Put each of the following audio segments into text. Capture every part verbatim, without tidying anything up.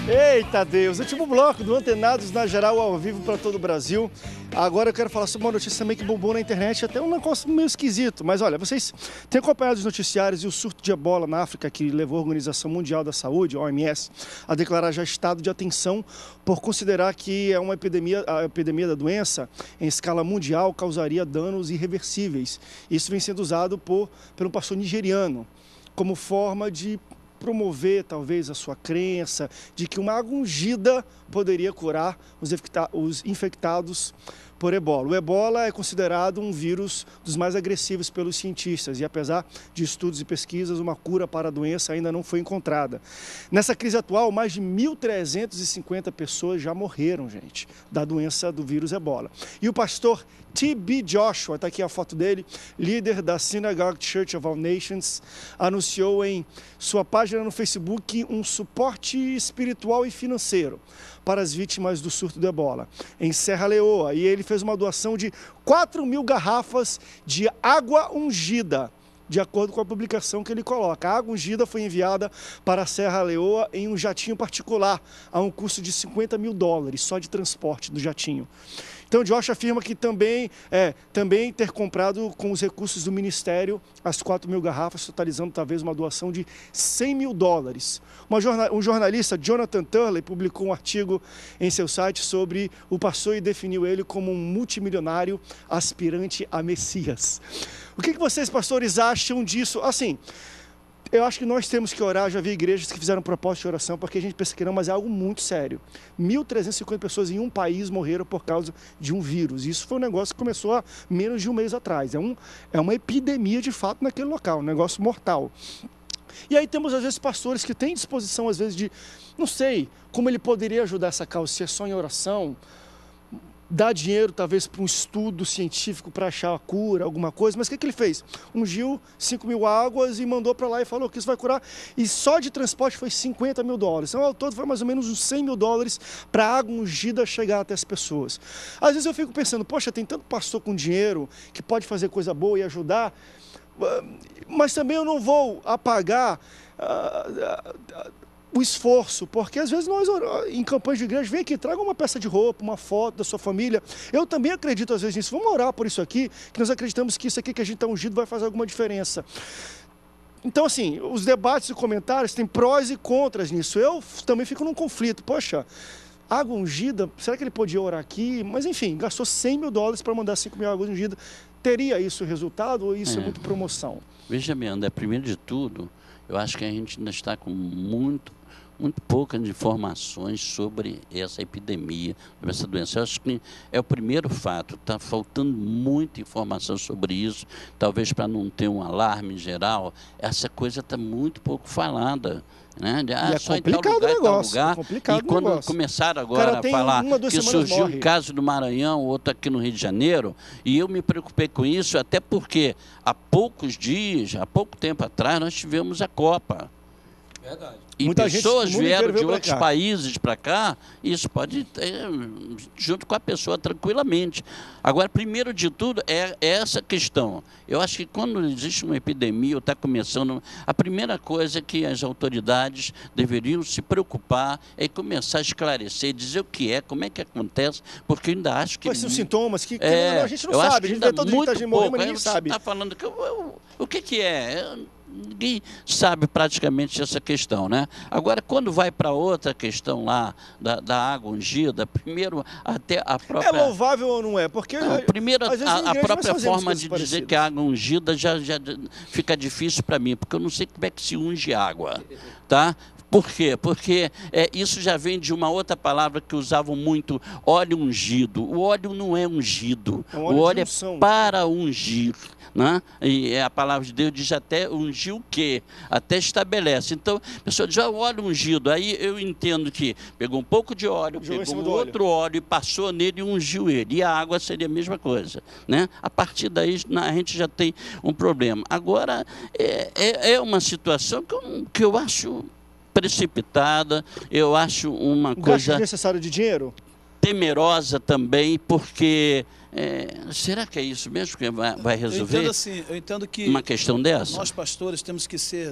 Eita Deus, último bloco do Antenados na Geral ao vivo para todo o Brasil. Agora eu quero falar sobre uma notícia também que bombou na internet, até um negócio meio esquisito. Mas olha, vocês têm acompanhado os noticiários e o surto de ebola na África que levou a Organização Mundial da Saúde, a O M S, a declarar já estado de atenção por considerar que é uma epidemia, a epidemia da doença em escala mundial causaria danos irreversíveis. Isso vem sendo usado por, por um pastor nigeriano como forma de promover talvez a sua crença de que uma água ungida poderia curar os, os infectados por ebola. O ebola é considerado um vírus dos mais agressivos pelos cientistas e, apesar de estudos e pesquisas, uma cura para a doença ainda não foi encontrada. Nessa crise atual, mais de mil trezentas e cinquenta pessoas já morreram, gente, da doença do vírus ebola. E o pastor T B Joshua, está aqui a foto dele, líder da Synagogue Church of All Nations, anunciou em sua página no Facebook um suporte espiritual e financeiro para as vítimas do surto do ebola em Serra Leoa. E ele fez uma doação de quatro mil garrafas de água ungida, de acordo com a publicação que ele coloca. A água ungida foi enviada para a Serra Leoa em um jatinho particular, a um custo de cinquenta mil dólares, só de transporte do jatinho. Então, Josh afirma que também, é, também ter comprado com os recursos do ministério as quatro mil garrafas, totalizando talvez uma doação de cem mil dólares. Uma jornal, um jornalista, Jonathan Turley, publicou um artigo em seu site sobre o pastor e definiu ele como um multimilionário aspirante a Messias. O que, que vocês, pastores, acham disso? Assim, eu acho que nós temos que orar. Já vi igrejas que fizeram propósito de oração, porque a gente pensa que não, mas é algo muito sério. mil trezentas e cinquenta pessoas em um país morreram por causa de um vírus. Isso foi um negócio que começou há menos de um mês atrás. É, um, é uma epidemia de fato naquele local, um negócio mortal. E aí temos, às vezes, pastores que têm disposição, às vezes, de, não sei, como ele poderia ajudar essa causa, se é só em oração, dar dinheiro, talvez, para um estudo científico para achar a cura, alguma coisa. Mas o que, que ele fez? Ungiu cinco mil águas e mandou para lá e falou que isso vai curar. E só de transporte foi cinquenta mil dólares. Então, ao todo, foi mais ou menos uns cem mil dólares para a água ungida chegar até as pessoas. Às vezes eu fico pensando, poxa, tem tanto pastor com dinheiro que pode fazer coisa boa e ajudar, mas também eu não vou apagar Uh, uh, uh, o esforço, porque às vezes nós, em campanhas de igreja, vem aqui, traga uma peça de roupa, uma foto da sua família. Eu também acredito às vezes nisso. Vamos orar por isso aqui, que nós acreditamos que isso aqui que a gente está ungido vai fazer alguma diferença. Então, assim, os debates e comentários têm prós e contras nisso. Eu também fico num conflito. Poxa, água ungida, será que ele podia orar aqui? Mas, enfim, gastou cem mil dólares para mandar cinco mil águas ungidas. Teria isso resultado ou isso é, é muito promoção? Veja bem, André, primeiro de tudo, eu acho que a gente ainda está com muito, muito poucas informações sobre essa epidemia, sobre essa doença. Eu acho que é o primeiro fato, está faltando muita informação sobre isso, talvez para não ter um alarme geral, essa coisa está muito pouco falada. Né? Ah, é só complicado em tal lugar, o negócio, tal lugar. é complicado e quando negócio. começaram agora a falar uma, que surgiu morre. um caso no Maranhão, outro aqui no Rio de Janeiro, e eu me preocupei com isso, até porque há poucos dias, há pouco tempo atrás, nós tivemos a Copa. Verdade. E Muita pessoas gente, vieram de outros cá. países para cá, e isso pode ter, junto com a pessoa tranquilamente. Agora, primeiro de tudo, é, é essa questão. Eu acho que quando existe uma epidemia, ou está começando, a primeira coisa que as autoridades deveriam se preocupar é começar a esclarecer, dizer o que é, como é que acontece, porque eu ainda acho que... Quais são os sintomas? Que, que é, não, a gente não eu sabe, acho a que gente vê todo muito muita gente morrer, pouco. mas ninguém sabe. Está falando que... Eu, o que, que é? Ninguém sabe praticamente essa questão, né? Agora, quando vai para outra questão lá, da, da água ungida, primeiro até a própria... É louvável ou não é? Porque... Não, primeiro, às vezes, a, a própria forma de parecidas. dizer que a água ungida já, já fica difícil para mim, porque eu não sei como é que se unge água, tá? Por quê? Porque é, isso já vem de uma outra palavra que usavam muito, óleo ungido. O óleo não é ungido, é um óleo o óleo é para ungir. Né? E a palavra de Deus diz até ungir o quê? Até estabelece. Então, a pessoa diz, ah, o óleo ungido. Aí eu entendo que pegou um pouco de óleo, Jogou pegou um outro óleo. óleo e passou nele e ungiu ele. E a água seria a mesma coisa. Né? A partir daí a gente já tem um problema. Agora, é, é, é uma situação que eu, que eu acho precipitada, eu acho uma o coisa... gasto necessário de dinheiro? Temerosa também, porque... É, será que é isso mesmo que vai, vai resolver eu entendo assim, eu entendo que uma questão dessa? Nós, pastores, temos que ser,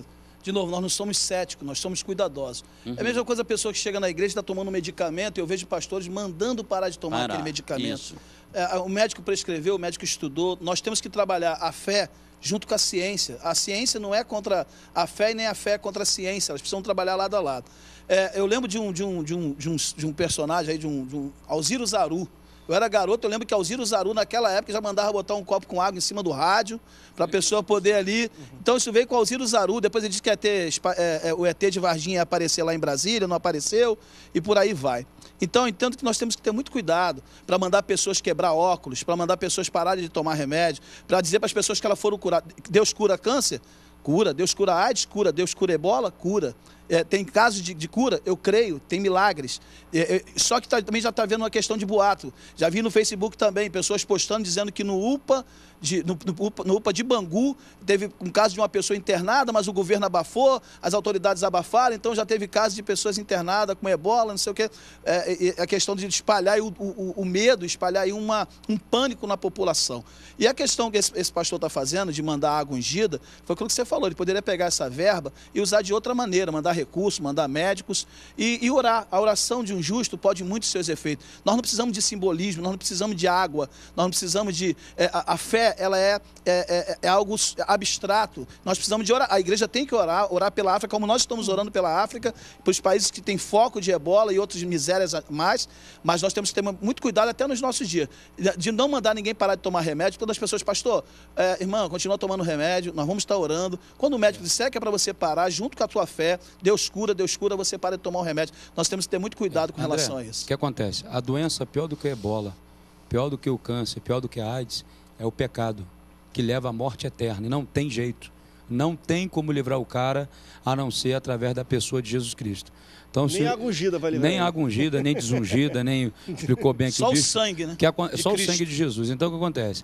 De novo, nós não somos céticos, nós somos cuidadosos. Uhum. É a mesma coisa a pessoa que chega na igreja e está tomando um medicamento, e eu vejo pastores mandando parar de tomar Parar. aquele medicamento. É, o médico prescreveu, o médico estudou. Nós temos que trabalhar a fé junto com a ciência. A ciência não é contra a fé e nem a fé é contra a ciência. Elas precisam trabalhar lado a lado. É, eu lembro de um, de, um, de, um, de, um, de um personagem aí, de um, de um Alziro Zaru. Eu era garoto, eu lembro que Alziro Zaru, naquela época, já mandava botar um copo com água em cima do rádio, para a pessoa poder ali... Então, isso veio com Alziro Zaru, depois ele disse que ia ter, é, é, o E T de Varginha ia aparecer lá em Brasília, não apareceu, e por aí vai. Então, eu entendo que nós temos que ter muito cuidado para mandar pessoas quebrar óculos, para mandar pessoas pararem de tomar remédio, para dizer para as pessoas que elas foram curar. Deus cura câncer? Cura. Deus cura AIDS? Cura. Deus cura ebola? Cura. É, tem casos de, de cura? Eu creio, tem milagres. É, é, só que tá, também já está havendo uma questão de boato. Já vi no Facebook também, pessoas postando, dizendo que no UPA, de, no, no, UPA, no UPA de Bangu, teve um caso de uma pessoa internada, mas o governo abafou, as autoridades abafaram, então já teve casos de pessoas internadas com ebola, não sei o quê. É, é, a questão de espalhar o, o, o medo, espalhar aí uma, um pânico na população. E a questão que esse, esse pastor está fazendo, de mandar água ungida, foi aquilo que você falou, ele poderia pegar essa verba e usar de outra maneira, mandar recursos, mandar médicos e, e orar. A oração de um justo pode muito seus efeitos. Nós não precisamos de simbolismo, nós não precisamos de água, nós não precisamos de... É, a, a fé, ela é, é, é, é algo abstrato. Nós precisamos de orar. A igreja tem que orar, orar pela África, como nós estamos orando pela África, para os países que têm foco de ebola e outras misérias mais, mas nós temos que ter muito cuidado até nos nossos dias, de não mandar ninguém parar de tomar remédio. Todas as pessoas, pastor, é, irmã, continua tomando remédio, nós vamos estar orando. Quando o médico disser que é para você parar, junto com a tua fé, Deus cura, Deus cura, você para de tomar o remédio. Nós temos que ter muito cuidado com André, relação a isso. O que acontece? A doença pior do que a ebola, pior do que o câncer, pior do que a AIDS, é o pecado, que leva à morte eterna. E não tem jeito. Não tem como livrar o cara, a não ser através da pessoa de Jesus Cristo. Então, nem se, água ungida vai livrar. Nem água ungida, nem desungida, nem... Explicou bem aqui só o o bicho, sangue, né? Que é, só Cristo. o sangue de Jesus. Então, o que acontece?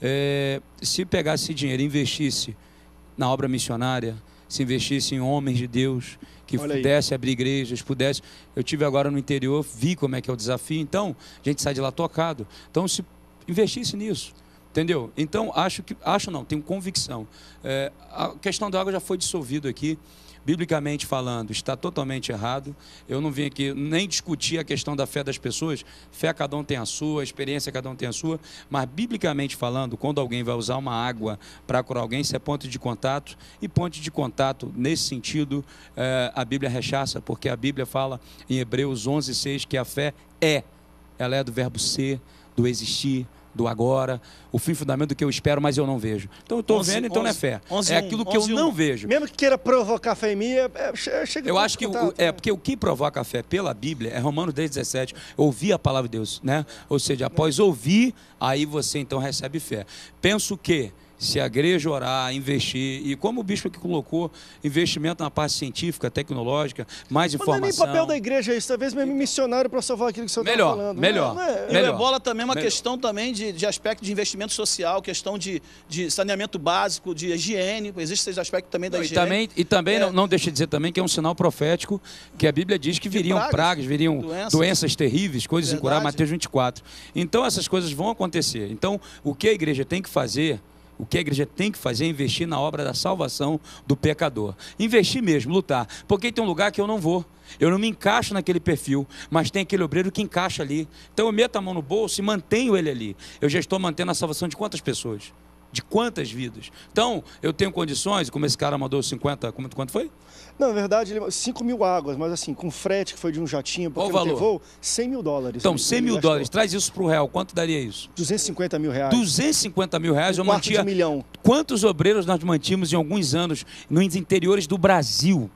É, se pegasse esse dinheiro e investisse na obra missionária, se investisse em homens de Deus, que Olha pudesse aí. abrir igrejas, pudesse... Eu tive agora no interior, vi como é que é o desafio, então, a gente sai de lá tocado. Então, se investisse nisso, entendeu? Então, acho que... Acho não, tenho convicção. É, a questão da água já foi dissolvida aqui. Biblicamente falando, está totalmente errado. Eu não vim aqui nem discutir a questão da fé das pessoas. Fé, cada um tem a sua, experiência, cada um tem a sua. Mas, biblicamente falando, quando alguém vai usar uma água para curar alguém, isso é ponto de contato. E ponto de contato, nesse sentido, é, a Bíblia rechaça, porque a Bíblia fala em Hebreus onze, seis, que a fé é. Ela é do verbo ser, do existir, do agora, o fim fundamento do que eu espero, mas eu não vejo. Então eu estou vendo, então não é fé. É aquilo que eu não vejo. Mesmo que queira provocar fé em mim, é, é, chega Eu acho que, o, é, porque o que provoca a fé pela Bíblia é Romanos dez, dezessete, ouvir a palavra de Deus, né? Ou seja, após ouvir, aí você então recebe fé. Penso que se a igreja orar, investir, e como o bispo aqui colocou, investimento na parte científica, tecnológica, mais informação. Mas não é nem papel da igreja isso, talvez mesmo missionário para salvar aquilo que você está falando. Melhor, não é, não é, melhor. E o ebola também é uma melhor. questão também de, de aspecto de investimento social, questão de, de saneamento básico, de higiene, existe esse aspecto também da não, higiene. E também, e também é. não, não deixa de dizer também que é um sinal profético, que a Bíblia diz que viriam pragas, pragas, viriam doenças, doenças terríveis, coisas Verdade. incuráveis, Mateus vinte e quatro. Então essas coisas vão acontecer. Então o que a igreja tem que fazer... O que a igreja tem que fazer é investir na obra da salvação do pecador. Investir mesmo, lutar. Porque tem um lugar que eu não vou. Eu não me encaixo naquele perfil, mas tem aquele obreiro que encaixa ali. Então eu meto a mão no bolso e mantenho ele ali. Eu já estou mantendo a salvação de quantas pessoas? De quantas vidas? Então, eu tenho condições, como esse cara mandou cinquenta, quanto foi? Não, na verdade, cinco mil águas, mas assim, com frete que foi de um jatinho, porque Qual o ele levou cem mil dólares. Então, cem mil dólares, traz isso para o real, quanto daria isso? duzentos e cinquenta mil reais. duzentos e cinquenta mil reais, um eu mantinha... de milhão. Quantos obreiros nós mantínhamos em alguns anos nos interiores do Brasil?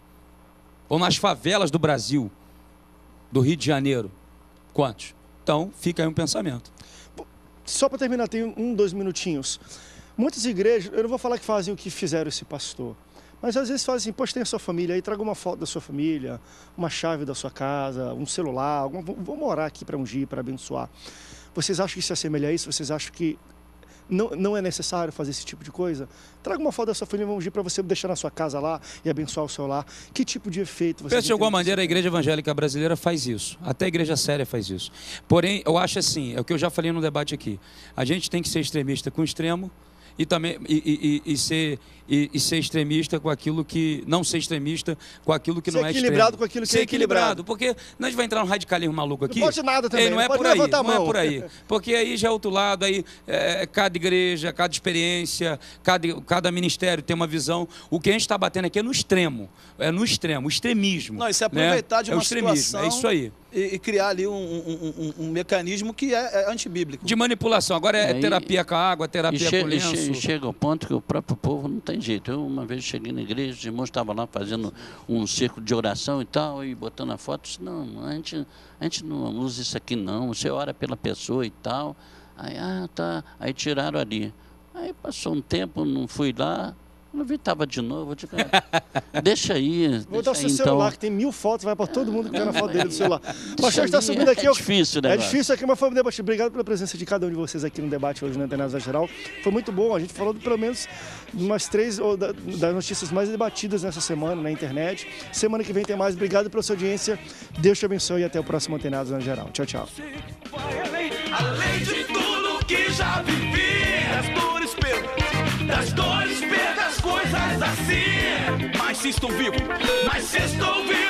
Ou nas favelas do Brasil? Do Rio de Janeiro? Quantos? Então, fica aí um pensamento. Só para terminar, tem um, dois minutinhos. Muitas igrejas, eu não vou falar que fazem o que fizeram esse pastor, mas às vezes fazem assim, poxa, tem a sua família aí, traga uma foto da sua família, uma chave da sua casa, um celular, alguma, vamos orar aqui para ungir, para abençoar. Vocês acham que isso se assemelha a isso? Vocês acham que não, não é necessário fazer esse tipo de coisa? Traga uma foto da sua família, vamos ungir para você deixar na sua casa lá e abençoar o seu lar. Que tipo de efeito você... Penso de alguma maneira a igreja evangélica brasileira faz isso. Até a igreja séria faz isso. Porém, eu acho assim, é o que eu já falei no debate aqui. A gente tem que ser extremista com o extremo e também e, e, e ser e, e ser extremista com aquilo que não ser extremista com aquilo que ser não é extremo. Ser equilibrado com aquilo que ser é equilibrado. equilibrado, porque nós vai entrar um radicalismo maluco aqui. Não pode nada também. Ei, não, não é pode por aí, levantar a mão. não é por aí, porque aí já é outro lado, aí é, cada igreja, cada experiência, cada cada ministério tem uma visão. O que a gente está batendo aqui é no extremo, é no extremo, o extremismo. Não, isso é aproveitar né? de uma é o extremismo, situação. É isso aí. E, e criar ali um, um, um, um mecanismo que é, é antibíblico. De manipulação. Agora é, é terapia com água, terapia che com lenço. E chega ao ponto que o próprio povo não tem jeito. Eu uma vez cheguei na igreja, os irmãos estavam lá fazendo um círculo de oração e tal, e botando a foto. Disse, não, a gente, a gente não usa isso aqui não, você ora pela pessoa e tal. Aí, ah, tá. Aí tiraram ali. Aí passou um tempo, não fui lá. Eu vi, estava de novo, eu digo, deixa aí. Vou dar o seu então... celular, que tem mil fotos, vai para todo mundo que vê na foto dele do celular. Pastor, está subindo aqui. É difícil, né? É difícil aqui, mas foi um debate. Obrigado pela presença de cada um de vocês aqui no debate hoje na Antenados da Geral. Foi muito bom, a gente falou de, pelo menos de umas três ou da, das notícias mais debatidas nessa semana na internet. Semana que vem tem mais. Obrigado pela sua audiência. Deus te abençoe e até o próximo Antenados na Geral. Tchau, tchau. Além de tudo que já vivi, das dores, das dores, perdas, coisas assim. Mas se estou vivo, mas se estou vivo.